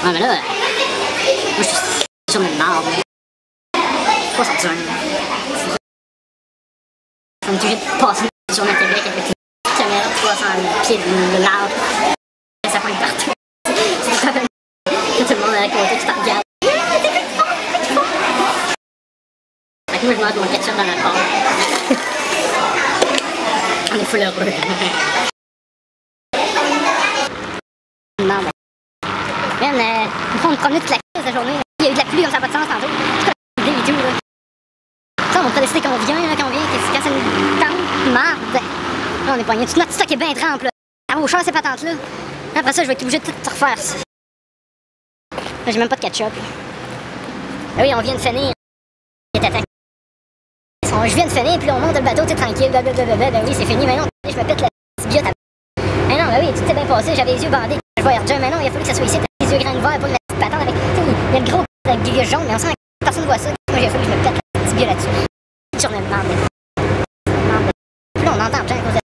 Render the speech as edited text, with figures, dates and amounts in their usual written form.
Ah, mais là, moi, je suis sur une marde. C'est pas sortir. On est obligé de passer sur le Québec avec une caméra de 300 pieds de large. Ça pointe partout. C'est comme tout le monde à côté qui te regarde. Fait que moi, je mange mon ketchup dans la porte. On est full heureux. Non, mais... Man, il faut me promener toute la journée. Il y a eu de la pluie comme ça n'a pas de sens tantôt. C'est comme des et tout, là. Ça, on peut décider quand on vient, là, quand c'est une tente marde. Là, on est pogné. Tout notre stock est bien trempe, là. Ça vaut cher, ces patentes-là. Après ça, je vais être obligé de tout refaire, ça. Là, j'ai même pas de ketchup. Ah oui, on vient de finir. Je viens de finir, puis là, on monte le bateau, tu sais, tranquille. Ben oui, c'est fini. Mais non, je me pète la petite biote. Mais non, ben oui, tout s'est bien passé. J'avais les yeux bandés. Je vois Arjun, mais non, il a fallu que ça soit ici. T'as les yeux grains de verre, pas la petite patente avec. Il y a le gros gueule jaune, mais on sent que personne ne voit ça. Moi, il a fallu que je me pète la petite biote là-dessus. Sur le marde. Puis là, on entend Arjun à cause